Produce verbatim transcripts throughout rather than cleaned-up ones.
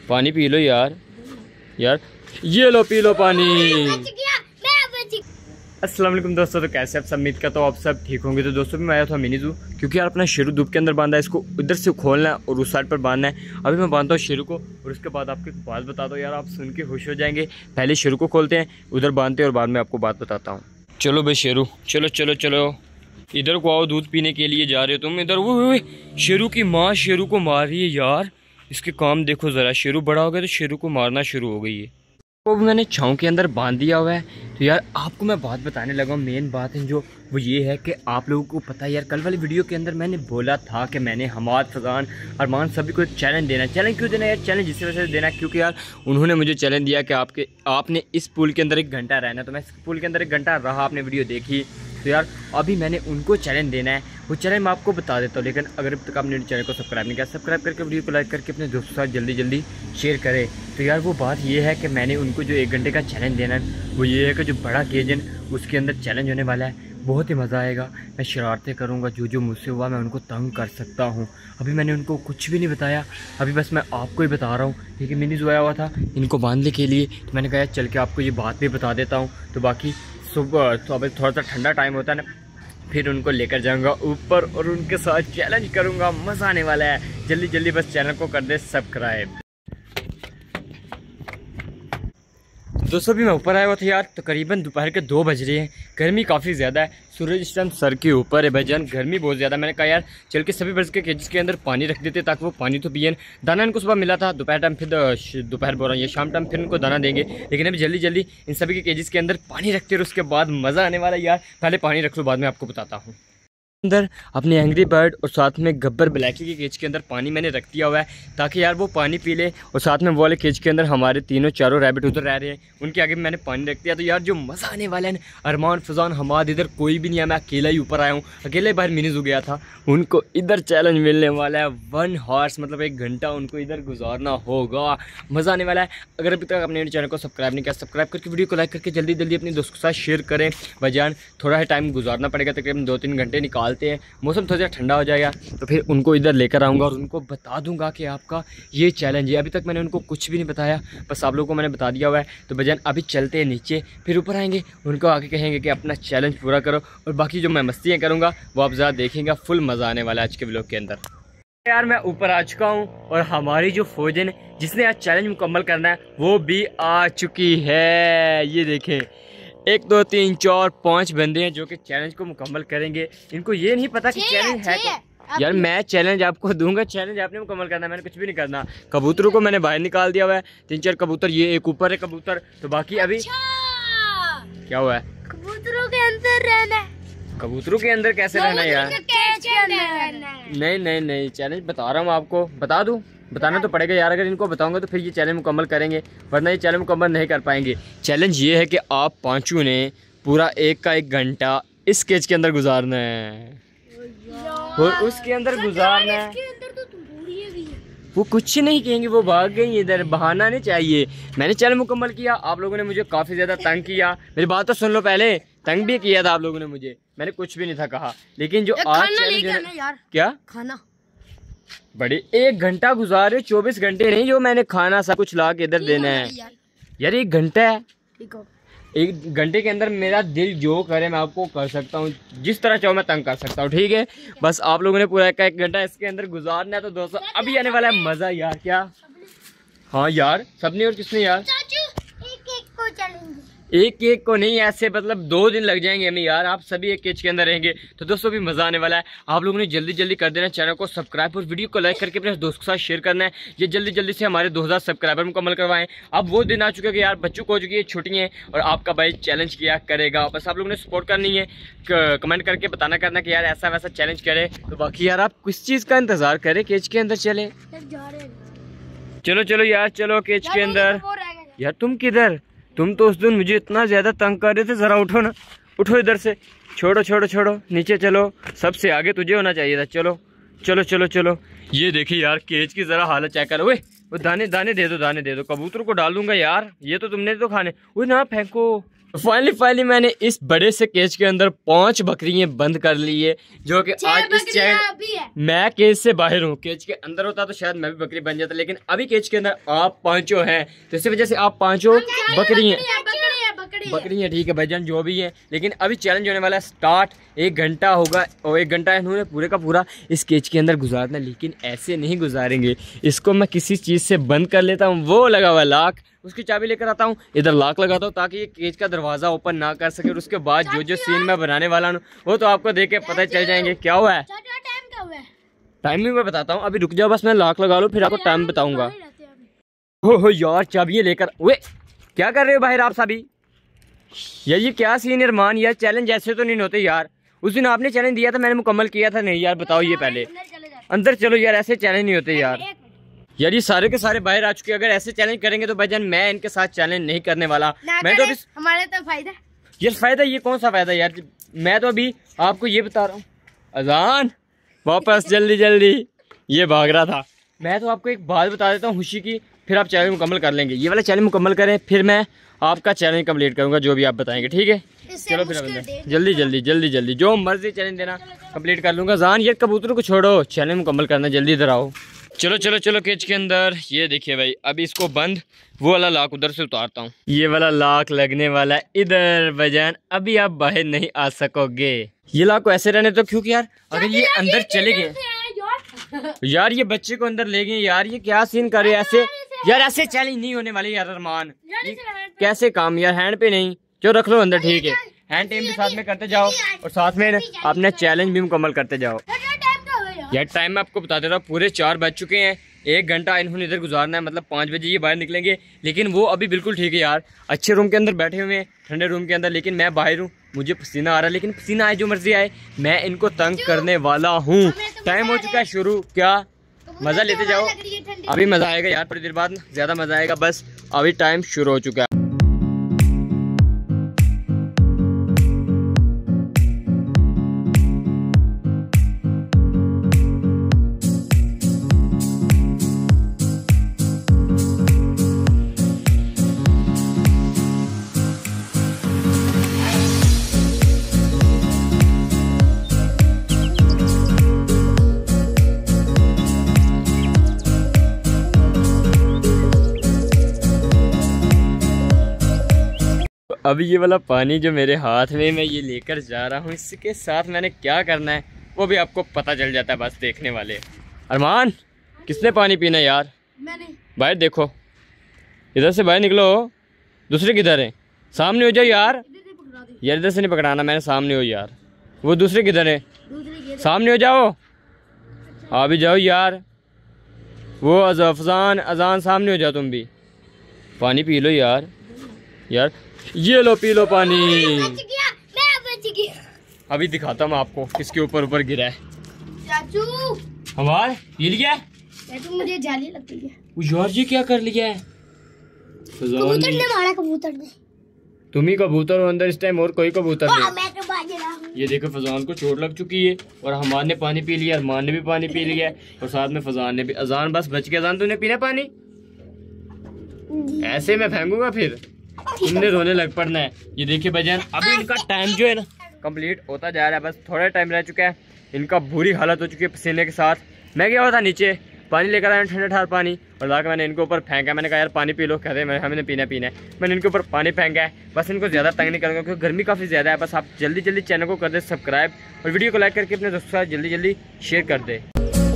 पानी P low यार। यार ये लो पी लो पानी। अस्सलाम वालेकुम दोस्तों, तो कैसे आप सब? उम्मीद करता हूँ आप सब ठीक होंगे। तो दोस्तों भी मैं आया था मिनी जू, क्योंकि यार अपना शेरू धूप के अंदर बांधा है, इसको इधर से खोलना है और उस साइड पर बांधना है। अभी मैं बांधता हूँ शेरू को और उसके बाद आपको एक बात बताता हूँ यार, आप सुन के खुश हो जाएंगे। पहले शेरू को खोलते हैं, उधर बांधते हैं और बाद में आपको बात बताता हूँ। चलो भाई शेरू, चलो चलो चलो इधर को आओ, दूध पीने के लिए जा रहे हो तुम इधर। वो शेरू की माँ शेरू को मार रही है यार, इसके काम देखो ज़रा। शेरू बड़ा हो गया तो शेरू को मारना शुरू हो गई है। वो भी मैंने छाँव के अंदर बांध दिया हुआ है। तो यार आपको मैं बात बताने लगा, मेन बात है जो वो ये है कि आप लोगों को पता है यार, कल वाली वीडियो के अंदर मैंने बोला था कि मैंने हमाद, फजान, अरमान सभी को एक चैलेंज देना है। चैलेंज क्यों देना है यार? चैलेंज इसी वजह से देना है क्योंकि यार उन्होंने मुझे चैलेंज दिया कि आपके आपने इस पूल के अंदर एक घंटा रहना। तो मैं इस पूल के अंदर एक घंटा रहा, आपने वीडियो देखी। तो यार अभी मैंने उनको चैलेंज देना है, वो चैलेंज मैं आपको बता देता हूँ। लेकिन अगर अब तक आपने चैनल को सब्सक्राइब नहीं किया, सब्सक्राइब करके वीडियो को लाइक करके अपने दोस्तों के साथ जल्दी जल्दी शेयर करें। तो यार वो बात ये है कि मैंने उनको जो एक घंटे का चैलेंज देना है वो ये है कि जो बड़ा केजन उसके अंदर चैलेंज होने वाला है, बहुत ही मज़ा आएगा। मैं शरारतें करूँगा, जो जो मुझसे हुआ मैं उनको तंग कर सकता हूँ। अभी मैंने उनको कुछ भी नहीं बताया, अभी बस मैं आपको ही बता रहा हूँ। ठीक है, मिनी जो आया हुआ था इनको बांधने के लिए, तो मैंने कहा चल के आपको ये बात भी बता देता हूँ। तो बाकी सुबह तो अभी थोड़ा सा ठंडा टाइम होता है ना, फिर उनको लेकर जाऊंगा ऊपर और उनके साथ चैलेंज करूंगा। मज़ा आने वाला है। जल्दी जल्दी बस चैनल को कर दे सब्सक्राइब। दोस्तों भी मैं ऊपर आया हुआ था यार, तकरीबन दोपहर के दो बज रहे हैं। गर्मी काफ़ी ज़्यादा है, सूरज इस टाइम सर के ऊपर है भाईजान, गर्मी बहुत ज़्यादा। मैंने कहा यार चल के सभी बर्ड्स के केजेस के अंदर पानी रख देते ताकि वो पानी तो पिए। दाना इनको सुबह मिला था, दोपहर टाइम फिर दोपहर बोल रहा हूँ ये शाम टाइम फिर उनको दाना देंगे। लेकिन अभी जल्दी जल्दी इन सभी के केजेस के अंदर पानी रखते और उसके बाद मज़ा आने वाला है यार। पहले पानी रख लो, बाद में आपको बताता हूँ। अंदर अपने एंग्री बर्ड और साथ में गब्बर ब्लैकी के केज के अंदर पानी मैंने रख दिया हुआ है ताकि यार वो पानी पी ले। और साथ में वो वाले केज के अंदर हमारे तीनों चारों रैबिट उधर रह रहे हैं, उनके आगे मैंने पानी रख दिया। तो यार जो मज़ा आने वाला है, अरमान, फजान, हमाद, इधर कोई भी नहीं है, मैं अकेला ही ऊपर आया हूँ। अकेले बाहर मिनीज हो गया था, उनको इधर चैलेंज मिलने वाला है। वन हॉर्स मतलब एक घंटा उनको इधर गुजारना होगा, मज़ा आने वाला है। अगर अभी तक अपने चैनल को सब्सक्राइब नहीं किया, सब्सक्राइब करके वीडियो को लाइक करके जल्दी जल्दी अपने दोस्तों के साथ शेयर करें। भाईजान थोड़ा ही टाइम गुजारना पड़ेगा, तकरीबन दो तीन घंटे निकालते हैं। मौसम थोड़ा ठंडा हो जाएगा तो फिर उनको इधर लेकर आऊँगा और उनको बता दूंगा कि आपका ये चैलेंज है। अभी तक मैंने उनको कुछ भी नहीं बताया, बस आप लोगों को मैंने बता दिया हुआ है। तो भाईजान अभी चलते हैं नीचे, फिर ऊपर आएंगे, उनको आगे कहेंगे कि अपना चैलेंज पूरा करो। और बाकी जो मैं मस्तियाँ करूँगा वो आप ज़्यादा देखेंगे, फुल मज़ा आने वाला है आज के व्लॉग के अंदर। यार मैं ऊपर आ चुका हूँ और हमारी जो फौजन जिसने आज चैलेंज मुकम्मल करना है वो भी आ चुकी है। ये देखें, एक दो तीन चार पांच बंदे हैं जो कि चैलेंज को मुकम्मल करेंगे। इनको ये नहीं पता कि चैलेंज है क्या। यार मैं चैलेंज आपको दूंगा, चैलेंज आपने मुकम्मल करना है, मैंने कुछ भी नहीं करना। कबूतरों को मैंने बाहर निकाल दिया हुआ है, तीन चार कबूतर, ये एक ऊपर है कबूतर। तो बाकी अभी अच्छा। क्या हुआ है? कबूतरों के अंदर रहना है। कबूतरों के अंदर कैसे रहना है यार? नहीं नहीं नहीं, चैलेंज बता रहा हूँ आपको, बता दूँ, बताना तो पड़ेगा यार। अगर इनको बताऊंगा तो फिर ये चैलेंज मुकम्मल करेंगे, वरना ये चैलेंज मुकम्मल नहीं कर पाएंगे। चैलेंज ये है कि आप पांचों ने पूरा एक का एक घंटा इस केज के अंदर गुजारना है और उसके अंदर गुजारना है। वो कुछ नहीं कहेंगे, वो भाग गई इधर, बहाना नहीं चाहिए। मैंने चैलेंज मुकम्मल किया, आप लोगों ने मुझे काफ़ी ज़्यादा तंग किया। मेरी बात तो सुन लो पहले, तंग भी किया था आप लोगों ने मुझे, मैंने कुछ भी नहीं था कहा। लेकिन जो आज चैलेंज यार, क्या खाना बड़ी एक घंटा गुजारे, चौबीस घंटे नहीं, जो मैंने खाना सब कुछ ला के इधर देना है यार। एक घंटा है, एक घंटे के अंदर मेरा दिल जो करे मैं आपको कर सकता हूँ, जिस तरह चाहो मैं तंग कर सकता हूँ। ठीक है, बस आप लोगों ने पूरा एक एक घंटा इसके अंदर गुजारना है। तो दोस्तों अभी आने वाला है मजा यार। क्या? हाँ यार, सबने और किसने यार? एक एक को चलेंगे, एक एक को नहीं, ऐसे मतलब दो दिन लग जाएंगे हमें यार। आप सभी एक केज के अंदर रहेंगे तो दोस्तों भी मज़ा आने वाला है। आप लोगों ने जल्दी जल्दी कर देना चैनल को सब्सक्राइब और वीडियो को लाइक करके अपने दोस्तों के साथ शेयर करना है। ये जल्दी जल्दी से हमारे दो हज़ार सब्सक्राइबर मुकम्मल करवाएं। अब वो दिन आ चुके हैं कि यार बच्चों को हो चुकी है छुट्टियाँ और आपका भाई चैलेंज किया करेगा। बस आप लोगों ने सपोर्ट करनी है, कमेंट करके बताना करना कि यार ऐसा वैसा चैलेंज करे। तो बाकी यार आप किस चीज़ का इंतज़ार करें, केज के अंदर चले। चलो चलो यार, चलो केज के अंदर। यार तुम किधर? तुम तो उस दिन मुझे इतना ज़्यादा तंग कर रहे थे, ज़रा उठो ना, उठो इधर से। छोड़ो छोड़ो छोड़ो, नीचे चलो, सबसे आगे तुझे होना चाहिए था। चलो चलो चलो चलो। ये देखिए यार केज की ज़रा हालत चेक करो। ओए वो दाने दाने दे दो, दाने दे दो, कबूतर को डाल दूंगा यार। ये तो तुमने तो खाने, वो ना फेंको, फाइनली फाइनली मैंने इस बड़े से केज के अंदर पांच बकरियां बंद कर ली है, जो कि आज इस चैलेंज मैं केज से बाहर हूँ। केज के अंदर होता तो शायद मैं भी बकरी बन जाता, लेकिन अभी केज के अंदर आप पांचों हैं, तो इसी वजह से आप पांचों बकरी हैं। बकरी है ठीक है भाईजान, जो भी है, लेकिन अभी चैलेंज होने वाला है स्टार्ट। एक घंटा होगा और एक घंटा इन्होंने पूरे का पूरा इस केज के अंदर गुजारना, लेकिन ऐसे नहीं गुजारेंगे। इसको मैं किसी चीज़ से बंद कर लेता हूँ, वो लगा हुआ लाख, उसकी चाबी लेकर आता हूँ, इधर लाख लगाता हूँ ताकि ये केज का दरवाज़ा ओपन ना कर सके। और उसके बाद जो जो सीन मैं बनाने वाला हूँ वो तो आपको देख के पता चल जाएंगे। क्या हुआ है टाइमिंग मैं बताता हूँ, अभी रुक जाओ बस मैं लाख लगा लूँ फिर आपको टाइम बताऊँगा। हो हो यार चाबियाँ लेकर, वे क्या कर रहे हो बाहर आप सभी यार? ये क्या सीन है अरमान यार, चैलेंज ऐसे तो नहीं होते यार। उस दिन आपने चैलेंज दिया था, मैंने मुकम्मल किया था नहीं यार? बताओ ये पहले अंदर चलो यार, ऐसे चैलेंज नहीं होते यार। यार ये सारे के सारे बाहर आ चुके हैं, अगर ऐसे चैलेंज करेंगे तो भाईजान मैं इनके साथ चैलेंज नहीं करने वाला। मैं तो अभी हमारे तो फायदा ये फायदा, ये कौन सा फायदा यार? मैं तो अभी आपको ये बता रहा हूँ, अजान वापस जल्दी जल्दी, ये भाग रहा था। मैं तो आपको एक बात बता देता हूँ खुशी की, फिर आप चैलेंज मुकम्मल कर लेंगे। ये वाला चैलेंज मुकम्मल करें फिर मैं आपका चैलेंज कंप्लीट करूंगा, जो भी आप बताएंगे ठीक है? चलो फिर जल्दी जल्दी जल्दी जल्दी जो मर्जी चैलेंज देना कंप्लीट कर लूँगा। जान ये कबूतरों को छोड़ो, चैलेंज मुकम्मल करना, जल्दी इधर आओ। चलो चलो चलो केज के अंदर, ये देखिए भाई अभी इसको बंद, वो वाला लाख उधर से उतारता हूँ। ये वाला लाख लगने वाला है इधर भाईजान, अभी आप बाहर नहीं आ सकोगे। ये लाख को ऐसे रहने तो, क्योंकि यार अगर ये अंदर चले गए यार, ये बच्चे को अंदर ले गए यार, ये क्या सीन कर रहे हैं ऐसे यार? ऐसे चैलेंज नहीं होने वाले यार अरमान, कैसे काम यार? हैंड पे नहीं, जो रख लो अंदर ठीक है, हैंड टेम भी साथ में करते जाओ और साथ में अपना चैलेंज भी मुकम्मल करते जाओ। यार टाइम मैं आपको बता दे रहा हूँ, पूरे चार बज चुके हैं, एक घंटा इन्होंने इधर गुजारना है, मतलब पाँच बजे ये बाहर निकलेंगे। लेकिन वो अभी बिल्कुल ठीक है यार, अच्छे रूम के अंदर बैठे हुए हैं, ठंडे रूम के अंदर, लेकिन मैं बाहर हूँ, मुझे पसीना आ रहा है। लेकिन पसीना आए जो मर्जी आए, मैं इनको तंग करने वाला हूँ। टाइम हो चुका है शुरू, क्या मज़ा लेते जाओ, अभी मज़ा आएगा यार, थोड़ी देर बाद ज़्यादा मज़ा आएगा, बस अभी टाइम शुरू हो चुका है। अभी ये वाला पानी जो मेरे हाथ में मैं ये लेकर जा रहा हूँ, इसके साथ मैंने क्या करना है वो भी आपको पता चल जाता है, बस देखने वाले। अरमान किसने पानी पीना है यार? मैंने। बाहर देखो, इधर से बाहर निकलो, दूसरे किधर है? सामने हो जाओ यार, यार इधर से नहीं पकड़ाना मैंने, सामने हो यार। वो दूसरे किधर है? सामने हो जाओ, आ भी जाओ यार। वो अफजान अजान सामने हो जाओ, तुम भी पानी पी लो यार। यार ये लो पी लो पानी। बच गया, मैं बच गया। अभी दिखाता हूँ आपको किसके ऊपर ऊपर गिरा है। चाचू हमार पी लिया? चाचू मुझे जाली लगती है। यार ये क्या कर लिया है? कबूतर ने मारा, कबूतर ने। तुम ही कबूतर हो अंदर इस टाइम, और कोई कबूतर नहीं। मैं तो बाज रहा हूं। ये देखो फजान को चोट लग चुकी है, और हमार ने पानी पी लिया, अरमान ने भी पानी पी लिया है, और साथ में फजान ने भी। अजान बस बच गया, अजान तूने पीना पानी? ऐसे मैं फेंकूंगा फिर तुमने रोने लग पड़ना है। ये देखिए भाईजान अभी इनका टाइम जो है ना कंप्लीट होता जा रहा है, बस थोड़ा टाइम रह चुका है। इनका बुरी हालत हो चुकी है पसीने के साथ। मैं गया हुआ था नीचे, पानी लेकर आया ठंडा ठंडा पानी, और लाकर मैंने इनके ऊपर फेंका। मैंने कहा यार पानी पी लो, कहते हैं हमने पीना पीना है। मैंने इनके ऊपर पानी फेंका है, बस इनको ज़्यादा तंग नहीं करूँगा क्योंकि गर्मी काफ़ी ज़्यादा है। बस आप जल्दी जल्दी चैनल को कर दे सब्सक्राइब, और वीडियो को लाइक करके अपने दोस्तों के साथ जल्दी जल्दी शेयर कर दे।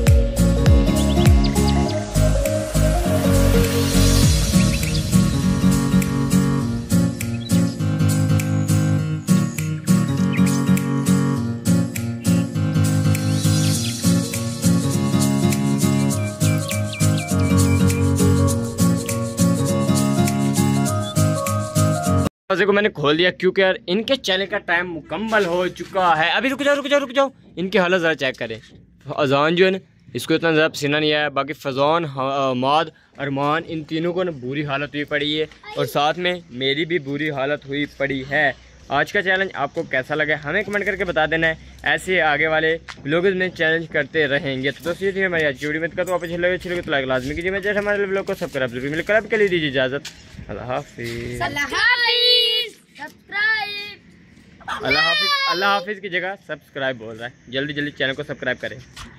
दरवाजे को मैंने खोल दिया क्योंकि यार इनके चैनल का टाइम मुकम्मल हो चुका है। अभी रुक जाओ रुक जाओ रुक जाओ, इनकी हालत ज़रा चेक करें। अजान जो है ना इसको इतना ज़्यादा पसीना नहीं आया, बाकी फजान माद अरमान इन तीनों को ना बुरी हालत हुई पड़ी है, और साथ में मेरी भी बुरी हालत हुई पड़ी है। आज का चैलेंज आपको कैसा लगा हमें कमेंट करके बता देना है। ऐसे आगे वाले व्लॉग्स में चैलेंज करते रहेंगे। तो दोस्तों ये हमारी आज की वीडियो में तो वापस लगे अच्छी लगे तो लाइक लाजमी कीजिए। मैं जैसे हमारे व्लॉग को सब्सक्राइब जरूर मिलकर आपके लिए दीजिए इजाज़त। अल्लाह हाफिज़। अल्लाह हाफिज़। अल्लाह हाफिज़ की जगह सब्सक्राइब बोल रहा है, जल्दी जल्दी चैनल को सब्सक्राइब करें।